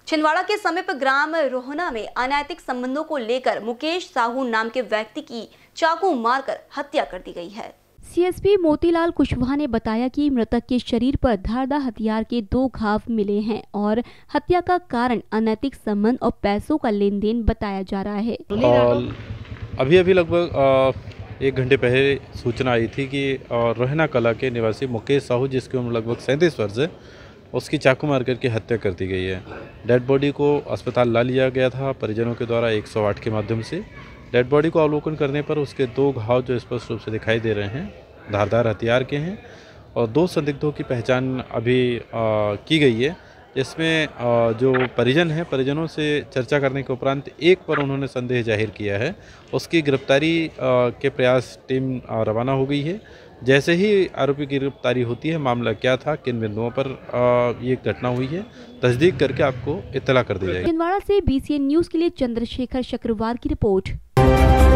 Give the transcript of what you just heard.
छिंदवाड़ा के समीप ग्राम रोहना में अनैतिक संबंधों को लेकर मुकेश साहू नाम के व्यक्ति की चाकू मारकर हत्या कर दी गई है। सीएसपी मोतीलाल कुशवाहा ने बताया कि मृतक के शरीर पर धारदार हथियार के 2 घाव मिले हैं और हत्या का कारण अनैतिक संबंध और पैसों का लेन देन बताया जा रहा है। अभी लगभग 1 घंटे पहले सूचना आई थी कि रोहना कला के निवासी मुकेश साहू, जिसकी उम्र लगभग 37 वर्ष है, उसकी चाकू मार करके हत्या कर दी गई है। डेड बॉडी को अस्पताल ला लिया गया था परिजनों के द्वारा 108 के माध्यम से। डेड बॉडी को अवलोकन करने पर उसके 2 घाव जो स्पष्ट रूप से दिखाई दे रहे हैं धारदार हथियार के हैं और 2 संदिग्धों की पहचान अभी की गई है। इसमें जो परिजन हैं, परिजनों से चर्चा करने के उपरांत एक पर उन्होंने संदेह जाहिर किया है। उसकी गिरफ्तारी के प्रयास टीम रवाना हो गई है। जैसे ही आरोपी की गिरफ्तारी होती है, मामला क्या था, किन बिंदुओं पर ये घटना हुई है, तस्दीक करके आपको इत्तला कर दी जाएगी। छिंदवाड़ा से BCN न्यूज़ के लिए चंद्रशेखर शुक्रवार की रिपोर्ट।